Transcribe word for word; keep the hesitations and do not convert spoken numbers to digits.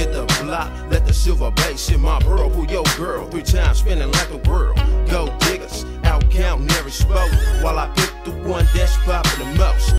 hit the block, let the silver bass hit my pearl. Pull your girl three times, spinning like a whirl.